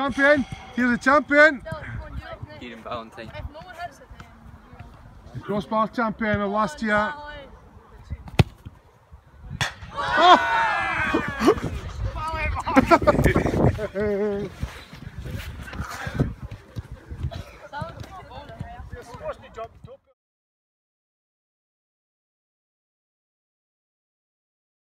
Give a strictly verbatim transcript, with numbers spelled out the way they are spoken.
champion. Here's the champion. Kieran Valentine. The Crossbar champion of last year. Oh!